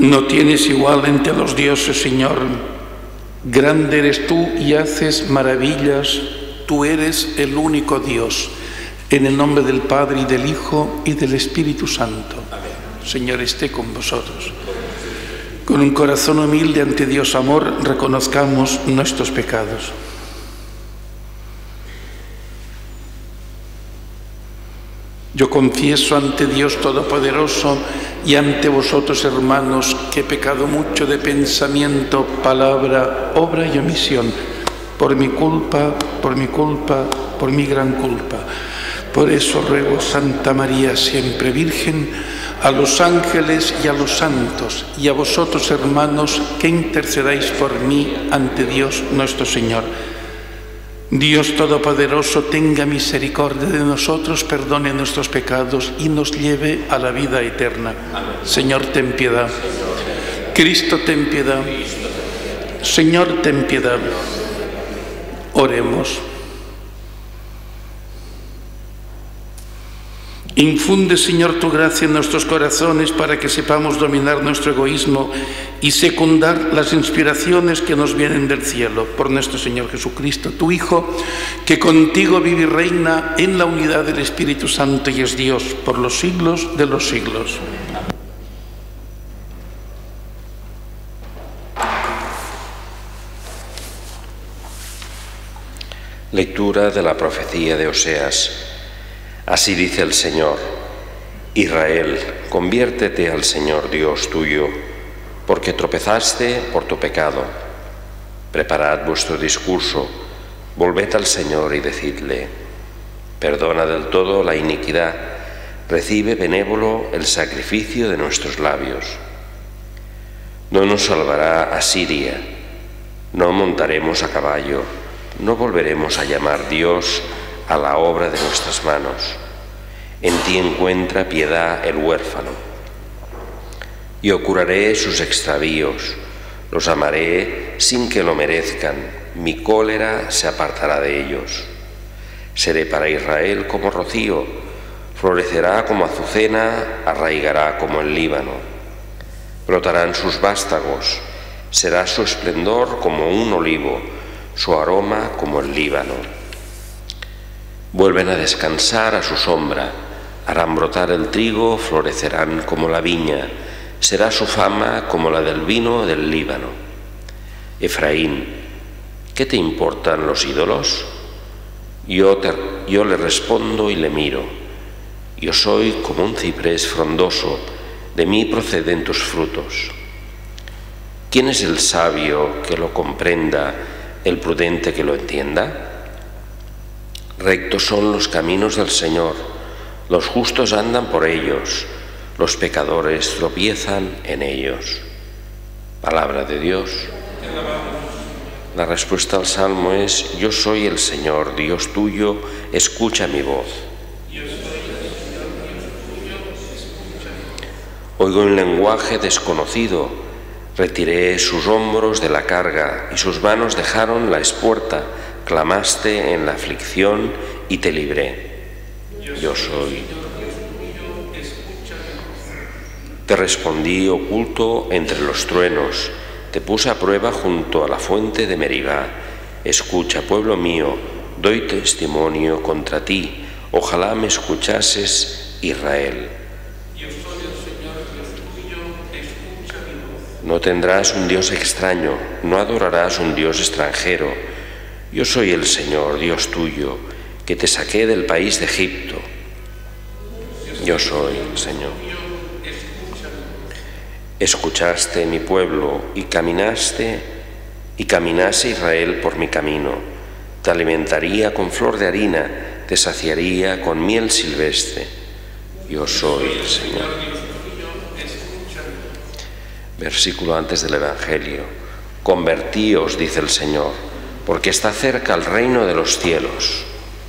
No tienes igual entre los dioses, Señor. Grande eres tú y haces maravillas. Tú eres el único Dios. En el nombre del Padre, y del Hijo, y del Espíritu Santo. Amén. Señor, esté con vosotros. Con un corazón humilde ante Dios amor, reconozcamos nuestros pecados. Yo confieso ante Dios Todopoderoso y ante vosotros, hermanos, que he pecado mucho de pensamiento, palabra, obra y omisión, por mi culpa, por mi gran culpa. Por eso ruego, Santa María, siempre Virgen, a los ángeles y a los santos, y a vosotros, hermanos, que intercedáis por mí ante Dios nuestro Señor. Dios Todopoderoso tenga misericordia de nosotros, perdone nuestros pecados y nos lleve a la vida eterna. Amén. Señor, ten piedad. Cristo, ten piedad. Señor, ten piedad. Oremos. Infunde, Señor, tu gracia en nuestros corazones para que sepamos dominar nuestro egoísmo y secundar las inspiraciones que nos vienen del cielo. Por nuestro Señor Jesucristo, tu Hijo, que contigo vive y reina en la unidad del Espíritu Santo y es Dios por los siglos de los siglos. Lectura de la profecía de Oseas. Así dice el Señor: Israel, conviértete al Señor Dios tuyo, porque tropezaste por tu pecado. Preparad vuestro discurso, volved al Señor y decidle: perdona del todo la iniquidad, recibe benévolo el sacrificio de nuestros labios. No nos salvará Asiria, no montaremos a caballo, no volveremos a llamar Dios a la obra de nuestras manos. En ti encuentra piedad el huérfano. Yo curaré sus extravíos, los amaré sin que lo merezcan, mi cólera se apartará de ellos. Seré para Israel como rocío, florecerá como azucena, arraigará como el Líbano. Brotarán sus vástagos, será su esplendor como un olivo, su aroma como el Líbano. Vuelven a descansar a su sombra, harán brotar el trigo, florecerán como la viña, será su fama como la del vino del Líbano. Efraín, ¿qué te importan los ídolos? Yo le respondo y le miro. Yo soy como un ciprés frondoso, de mí proceden tus frutos. ¿Quién es el sabio que lo comprenda, el prudente que lo entienda? Rectos son los caminos del Señor, los justos andan por ellos, los pecadores tropiezan en ellos. Palabra de Dios. La respuesta al Salmo es: yo soy el Señor, Dios tuyo, escucha mi voz. Oigo un lenguaje desconocido, retiré sus hombros de la carga y sus manos dejaron la espuerta. Clamaste en la aflicción y te libré. Yo soy. Te respondí oculto entre los truenos, te puse a prueba junto a la fuente de Meribá. Escucha, pueblo mío, doy testimonio contra ti, ojalá me escuchases, Israel. Yo soy el Señor Dios tuyo, escucha mi voz. No tendrás un Dios extraño, no adorarás un Dios extranjero. Yo soy el Señor, Dios tuyo, que te saqué del país de Egipto. Yo soy el Señor. Escuchaste mi pueblo y caminase Israel por mi camino. Te alimentaría con flor de harina, te saciaría con miel silvestre. Yo soy el Señor. Versículo antes del Evangelio. Convertíos, dice el Señor, porque está cerca el reino de los cielos.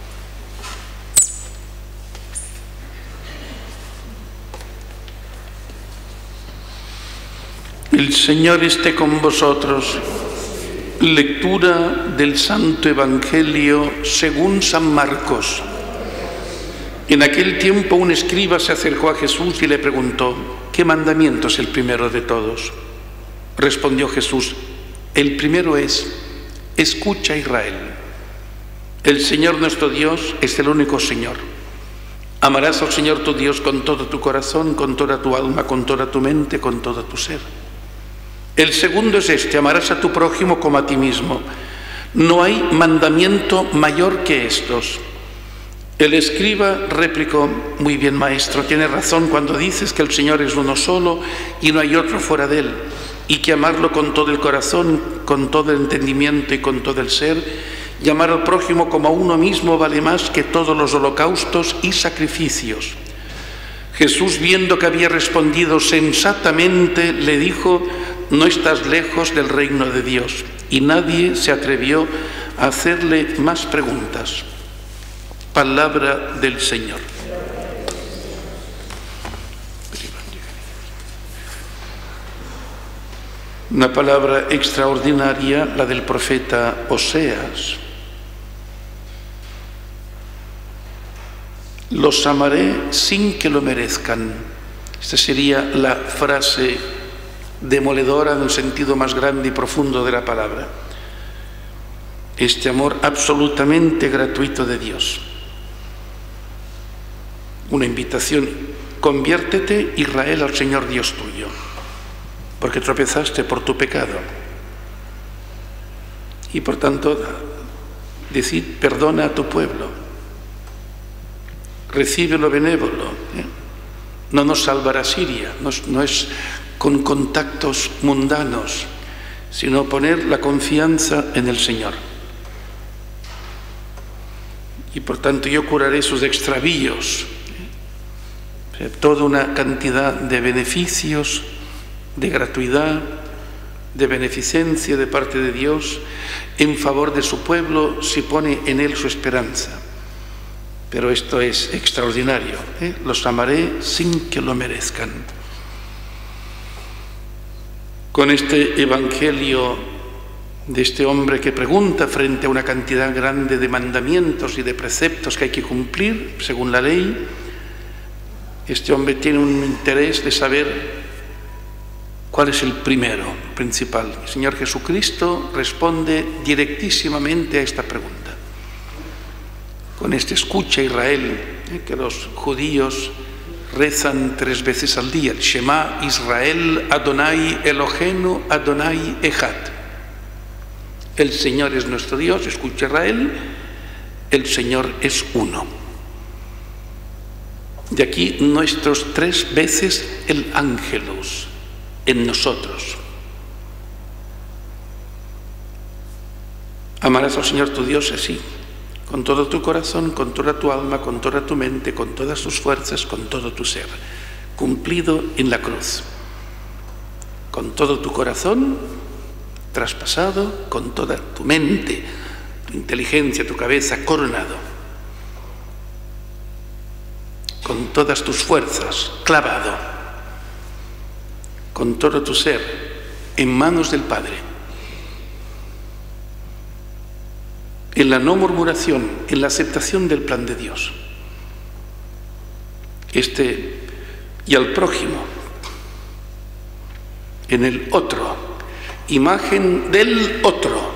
El Señor esté con vosotros. Lectura del Santo Evangelio según San Marcos. En aquel tiempo un escriba se acercó a Jesús y le preguntó: ¿qué mandamiento es el primero de todos? Respondió Jesús: el primero es: escucha, Israel. El Señor nuestro Dios es el único Señor. Amarás al Señor tu Dios con todo tu corazón, con toda tu alma, con toda tu mente, con todo tu ser. El segundo es este: amarás a tu prójimo como a ti mismo. No hay mandamiento mayor que estos. El escriba replicó: muy bien, maestro, tienes razón cuando dices que el Señor es uno solo y no hay otro fuera de él, y que amarlo con todo el corazón, con todo el entendimiento y con todo el ser, y amar al prójimo como a uno mismo vale más que todos los holocaustos y sacrificios. Jesús, viendo que había respondido sensatamente, le dijo: no estás lejos del reino de Dios. Y nadie se atrevió a hacerle más preguntas. Palabra del Señor. Una palabra extraordinaria, la del profeta Oseas. Los amaré sin que lo merezcan. Esta sería la frase demoledora en un sentido más grande y profundo de la palabra. Este amor absolutamente gratuito de Dios. Una invitación: conviértete, Israel, al Señor Dios tuyo, porque tropezaste por tu pecado. Y por tanto, decid: perdona a tu pueblo, recibe lo benévolo. No nos salvará Siria, no es con contactos mundanos, sino poner la confianza en el Señor. Y por tanto yo curaré sus extravíos. Toda una cantidad de beneficios, de gratuidad, de beneficencia de parte de Dios en favor de su pueblo si pone en él su esperanza. Pero esto es extraordinario, Los amaré sin que lo merezcan. Con este evangelio de este hombre que pregunta frente a una cantidad grande de mandamientos y de preceptos que hay que cumplir según la ley, este hombre tiene un interés de saber cuál es el primero, principal. El Señor Jesucristo responde directísimamente a esta pregunta. Con este escucha, Israel, que los judíos rezan 3 veces al día: el Shema Israel, Adonai Eloheinu, Adonai Echad. El Señor es nuestro Dios, escucha, Israel, el Señor es uno. De aquí nuestros 3 veces el ángelos en nosotros. Amarás al Señor tu Dios así, con todo tu corazón, con toda tu alma, con toda tu mente, con todas tus fuerzas, con todo tu ser, cumplido en la cruz. Con todo tu corazón, traspasado, con toda tu mente, tu inteligencia, tu cabeza, coronado. Con todas tus fuerzas, clavado. Con todo tu ser, en manos del Padre. En la no murmuración, en la aceptación del plan de Dios. Y al prójimo, en el otro, imagen del otro.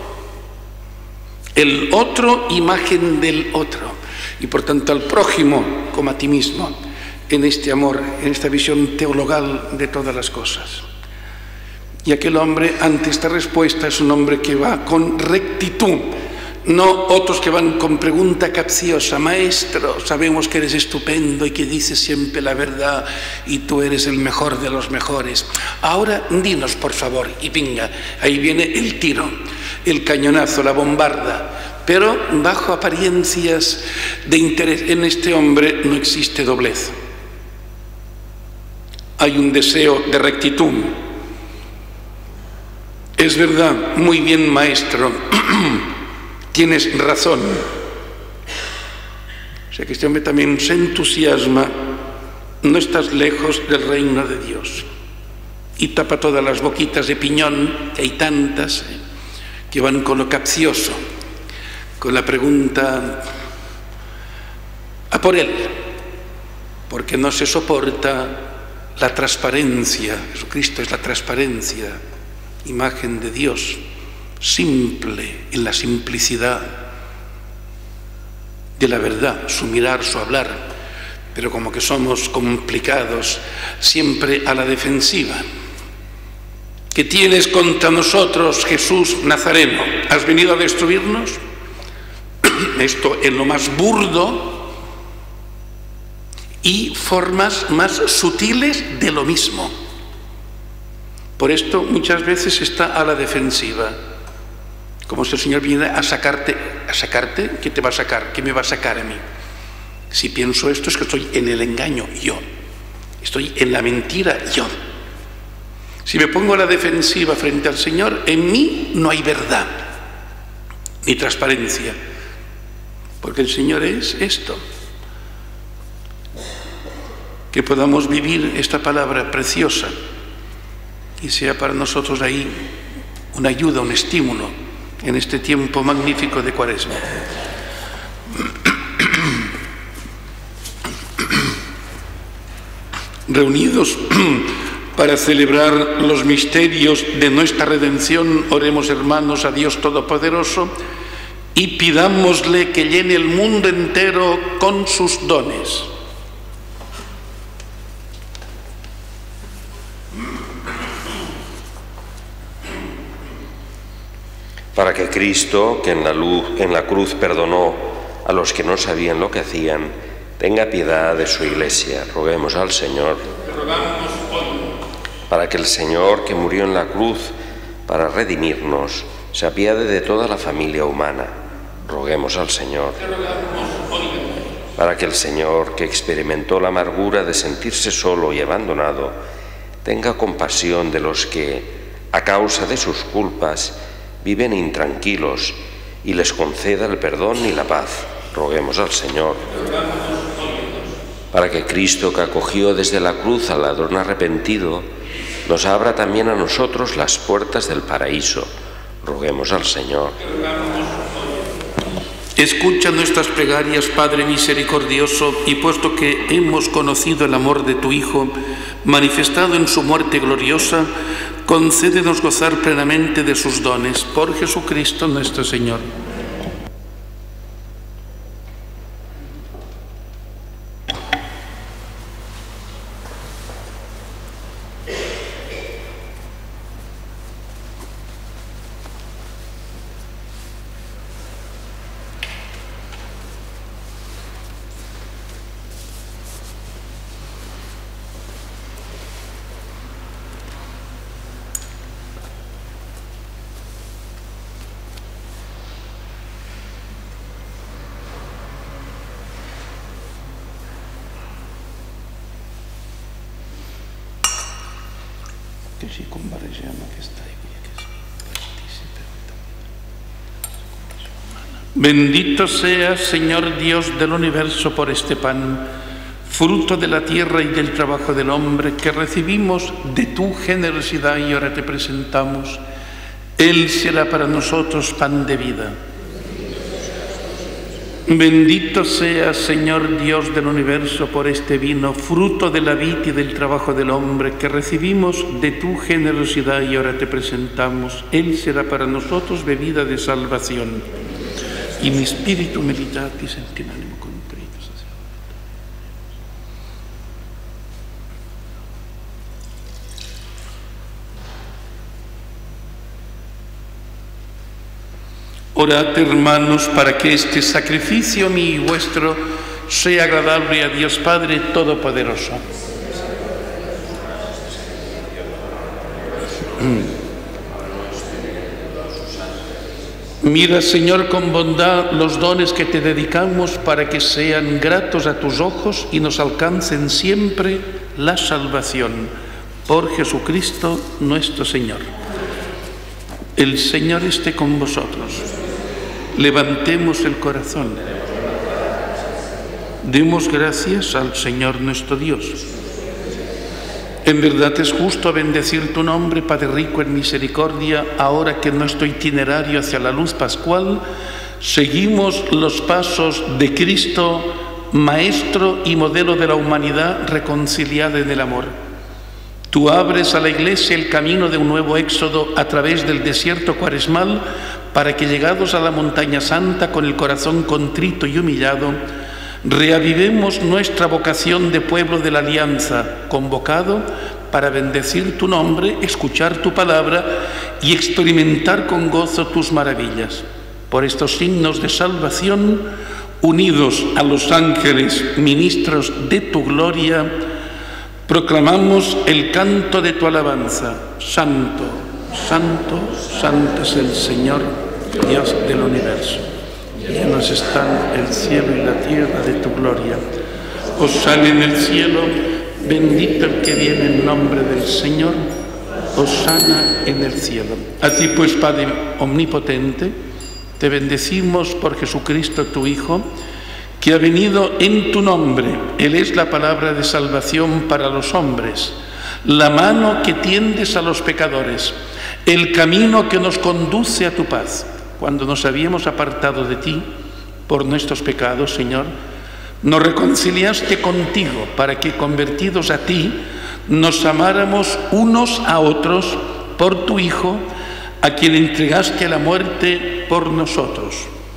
El otro, imagen del otro. Y por tanto al prójimo como a ti mismo, en este amor, en esta visión teologal de todas las cosas. Y aquel hombre, ante esta respuesta, es un hombre que va con rectitud. No otros que van con pregunta capciosa: maestro, sabemos que eres estupendo y que dices siempre la verdad y tú eres el mejor de los mejores. Ahora dinos, por favor, y venga, ahí viene el tiro, el cañonazo, la bombarda. Pero bajo apariencias de interés en este hombre no existe doblez. Hay un deseo de rectitud. Es verdad, muy bien, maestro. Tienes razón. O sea que este hombre también se entusiasma. No estás lejos del reino de Dios. Y tapa todas las boquitas de piñón, que hay tantas, que van con lo capcioso, con la pregunta: a por él, porque no se soporta la transparencia. Jesucristo es la transparencia, imagen de Dios, simple, en la simplicidad de la verdad, su mirar, su hablar, pero como que somos complicados, siempre a la defensiva. ¿Qué tienes contra nosotros, Jesús Nazareno? ¿Has venido a destruirnos? Esto es lo más burdo y formas más sutiles de lo mismo. Por esto muchas veces está a la defensiva. Como si el Señor viniera a sacarte, ¿qué te va a sacar? ¿Qué me va a sacar a mí? Si pienso esto es que estoy en el engaño, yo. Estoy en la mentira, yo. Si me pongo a la defensiva frente al Señor, en mí no hay verdad, ni transparencia. Porque el Señor es esto. Que podamos vivir esta palabra preciosa y sea para nosotros ahí una ayuda, un estímulo en este tiempo magnífico de Cuaresma. Reunidos para celebrar los misterios de nuestra redención, oremos, hermanos, a Dios Todopoderoso y pidámosle que llene el mundo entero con sus dones. Para que Cristo, que en la cruz perdonó a los que no sabían lo que hacían, tenga piedad de su Iglesia. Roguemos al Señor. Para que el Señor, que murió en la cruz para redimirnos, se apiade de toda la familia humana. Roguemos al Señor. Para que el Señor, que experimentó la amargura de sentirse solo y abandonado, tenga compasión de los que, a causa de sus culpas, viven intranquilos y les conceda el perdón y la paz. Roguemos al Señor. Para que Cristo, que acogió desde la cruz al ladrón arrepentido, nos abra también a nosotros las puertas del paraíso. Roguemos al Señor. Escucha nuestras plegarias, Padre misericordioso, y puesto que hemos conocido el amor de tu Hijo, manifestado en su muerte gloriosa, concédenos gozar plenamente de sus dones. Por Jesucristo nuestro Señor. Bendito seas, Señor Dios del universo, por este pan, fruto de la tierra y del trabajo del hombre, que recibimos de tu generosidad y ahora te presentamos. Él será para nosotros pan de vida. Bendito seas, Señor Dios del universo, por este vino, fruto de la vid y del trabajo del hombre, que recibimos de tu generosidad y ahora te presentamos. Él será para nosotros bebida de salvación. Y mi espíritu meditatis en ánimo contrito. Orad, hermanos, para que este sacrificio mío y vuestro sea agradable a Dios Padre Todopoderoso. Mira, Señor, con bondad los dones que te dedicamos para que sean gratos a tus ojos y nos alcancen siempre la salvación. Por Jesucristo nuestro Señor. El Señor esté con vosotros. Levantemos el corazón. Demos gracias al Señor nuestro Dios. En verdad es justo bendecir tu nombre, Padre rico en misericordia, ahora que en nuestro itinerario hacia la luz pascual seguimos los pasos de Cristo maestro y modelo de la humanidad reconciliada en el amor. Tú abres a la Iglesia el camino de un nuevo éxodo a través del desierto cuaresmal para que, llegados a la montaña santa con el corazón contrito y humillado, reavivemos nuestra vocación de pueblo de la alianza, convocado para bendecir tu nombre, escuchar tu palabra y experimentar con gozo tus maravillas. Por estos signos de salvación, unidos a los ángeles, ministros de tu gloria, proclamamos el canto de tu alabanza. Santo, santo, santo es el Señor, Dios del universo. Llenos están el cielo y la tierra de tu gloria. Hosana en el cielo, bendito el que viene en nombre del Señor. Hosana en el cielo. A ti pues, Padre omnipotente, te bendecimos por Jesucristo tu Hijo, que ha venido en tu nombre. Él es la palabra de salvación para los hombres, la mano que tiendes a los pecadores, el camino que nos conduce a tu paz. Cuando nos habíamos apartado de ti por nuestros pecados, Señor, nos reconciliaste contigo para que, convertidos a ti, nos amáramos unos a otros por tu Hijo, a quien entregaste a la muerte por nosotros.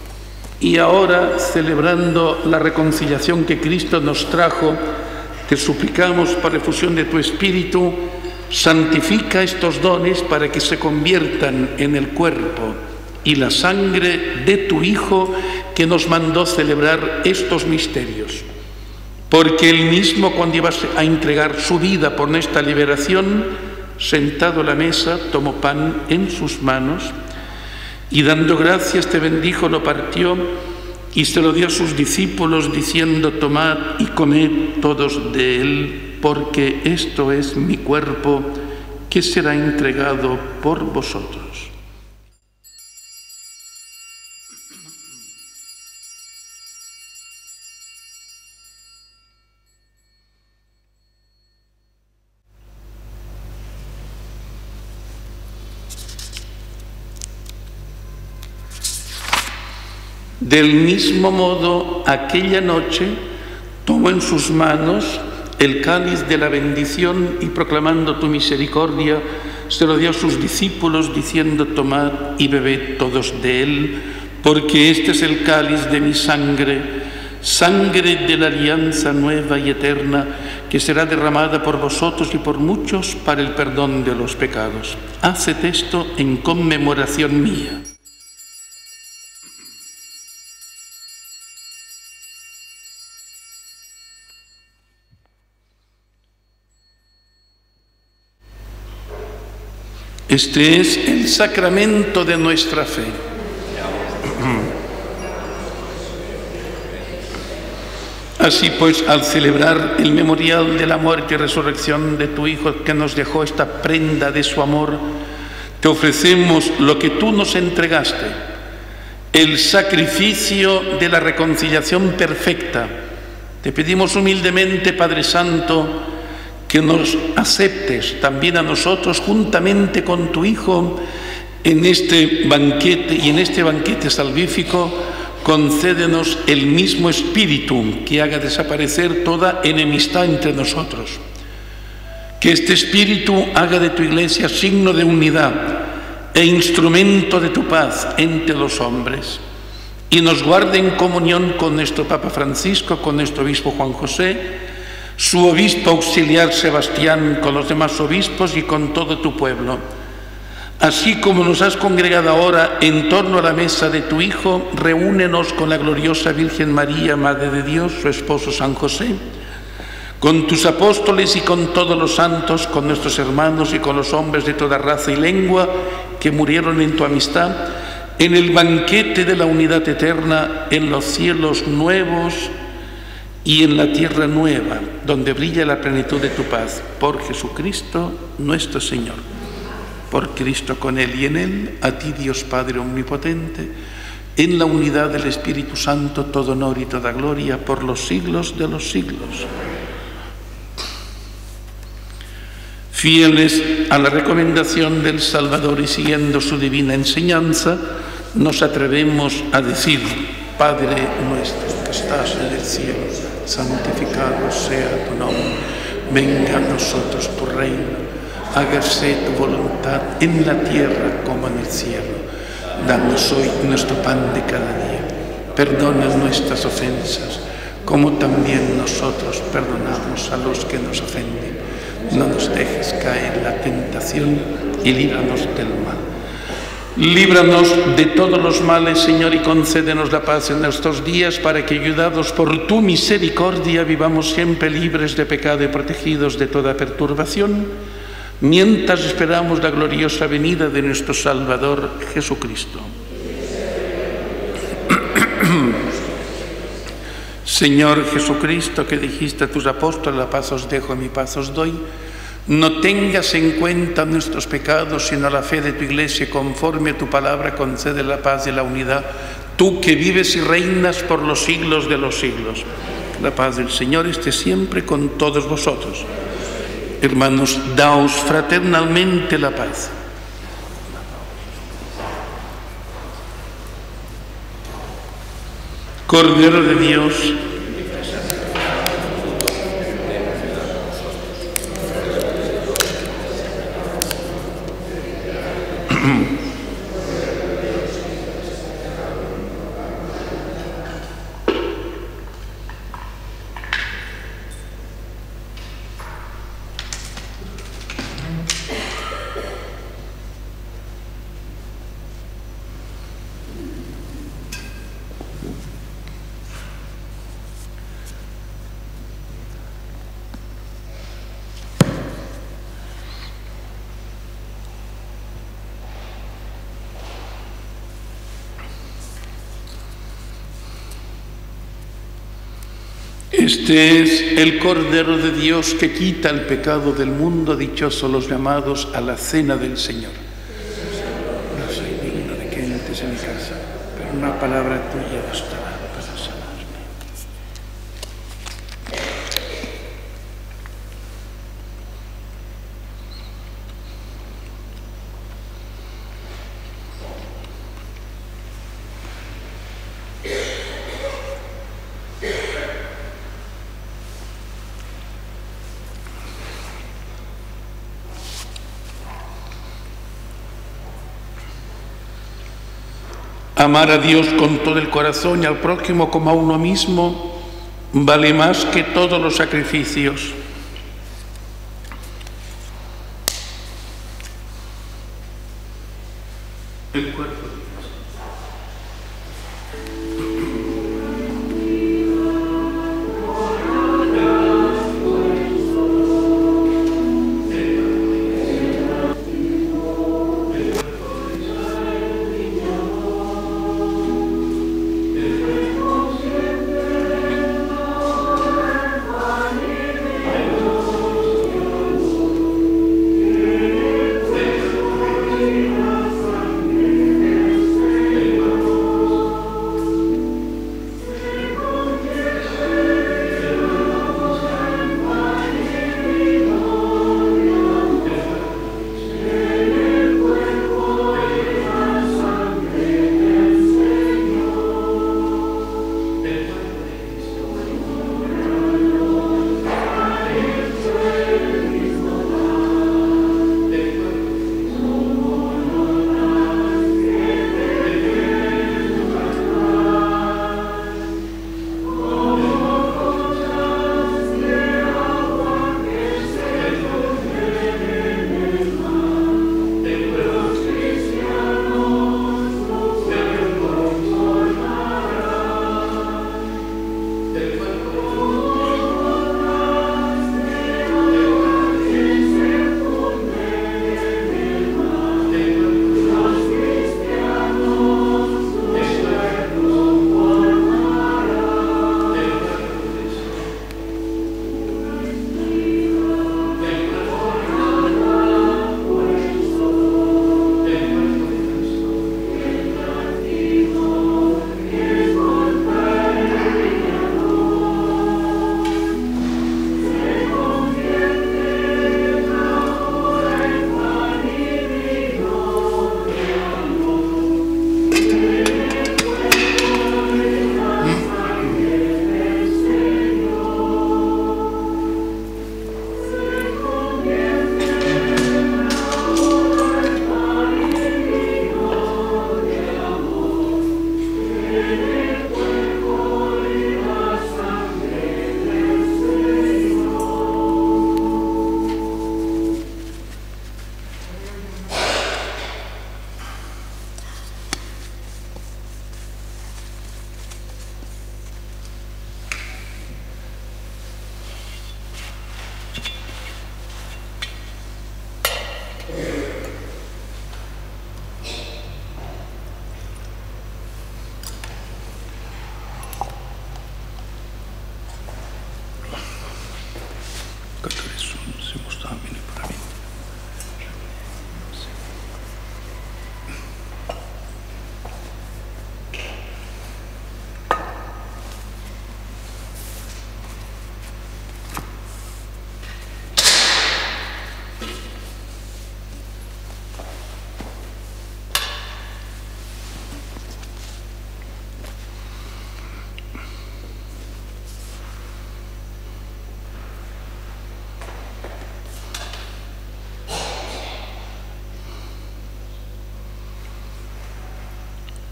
Y ahora, celebrando la reconciliación que Cristo nos trajo, te suplicamos, por efusión de tu Espíritu, santifica estos dones para que se conviertan en el cuerpo y la sangre de tu Hijo, que nos mandó celebrar estos misterios. Porque él mismo, cuando iba a entregar su vida por nuestra liberación, sentado a la mesa, tomó pan en sus manos y, dando gracias, te bendijo, lo partió y se lo dio a sus discípulos, diciendo: tomad y comed todos de él, porque esto es mi cuerpo, que será entregado por vosotros. Del mismo modo, aquella noche tomó en sus manos el cáliz de la bendición y, proclamando tu misericordia, se lo dio a sus discípulos, diciendo: tomad y bebed todos de él, porque este es el cáliz de mi sangre, sangre de la alianza nueva y eterna, que será derramada por vosotros y por muchos para el perdón de los pecados. Haced esto en conmemoración mía. Este es el sacramento de nuestra fe. Así pues, al celebrar el memorial de la muerte y resurrección de tu Hijo, que nos dejó esta prenda de su amor, te ofrecemos lo que tú nos entregaste, el sacrificio de la reconciliación perfecta. Te pedimos humildemente, Padre Santo, que nos aceptes también a nosotros, juntamente con tu Hijo, en este banquete, y en este banquete salvífico concédenos el mismo Espíritu que haga desaparecer toda enemistad entre nosotros. Que este Espíritu haga de tu Iglesia signo de unidad e instrumento de tu paz entre los hombres, y nos guarde en comunión con nuestro Papa Francisco, con nuestro Obispo Juan José, su obispo auxiliar Sebastián, con los demás obispos y con todo tu pueblo. Así como nos has congregado ahora en torno a la mesa de tu Hijo, reúnenos con la gloriosa Virgen María, Madre de Dios, su esposo San José, con tus apóstoles y con todos los santos, con nuestros hermanos y con los hombres de toda raza y lengua que murieron en tu amistad, en el banquete de la unidad eterna, en los cielos nuevos y en la tierra nueva, donde brilla la plenitud de tu paz, por Jesucristo nuestro Señor. Por Cristo, con Él y en Él, a ti, Dios Padre omnipotente, en la unidad del Espíritu Santo, todo honor y toda gloria por los siglos de los siglos. Fieles a la recomendación del Salvador y siguiendo su divina enseñanza, nos atrevemos a decir: Padre nuestro que estás en el cielo, santificado sea tu nombre. Venga a nosotros tu reino, hágase tu voluntad en la tierra como en el cielo. Danos hoy nuestro pan de cada día. Perdona nuestras ofensas, como también nosotros perdonamos a los que nos ofenden. No nos dejes caer en la tentación y líbranos del mal. Líbranos de todos los males, Señor, y concédenos la paz en nuestros días, para que, ayudados por tu misericordia, vivamos siempre libres de pecado y protegidos de toda perturbación, mientras esperamos la gloriosa venida de nuestro Salvador Jesucristo. Señor Jesucristo, que dijiste a tus apóstoles: la paz os dejo, mi paz os doy, no tengas en cuenta nuestros pecados, sino la fe de tu Iglesia. Conforme a tu palabra, concede la paz y la unidad, tú que vives y reinas por los siglos de los siglos. La paz del Señor esté siempre con todos vosotros. Hermanos, daos fraternalmente la paz. Cordero de Dios, este es el Cordero de Dios que quita el pecado del mundo. Dichosos los llamados a la cena del Señor. No soy digno de que entres en mi casa, pero una palabra tuya bastará para sanarme. Amar a Dios con todo el corazón y al prójimo como a uno mismo vale más que todos los sacrificios. El cuerpo de Dios.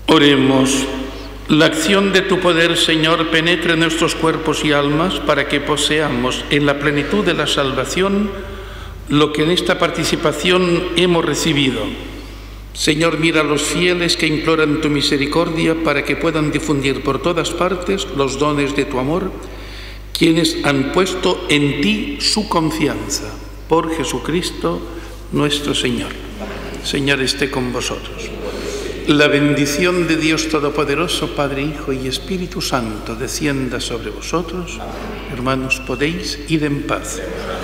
Oremos. La acción de tu poder, Señor, penetre en nuestros cuerpos y almas para que poseamos en la plenitud de la salvación lo que en esta participación hemos recibido. Señor, mira a los fieles que imploran tu misericordia para que puedan difundir por todas partes los dones de tu amor, quienes han puesto en ti su confianza. Por Jesucristo nuestro Señor. Señor, esté con vosotros. La bendición de Dios Todopoderoso, Padre, Hijo y Espíritu Santo, descienda sobre vosotros. Hermanos, podéis ir en paz.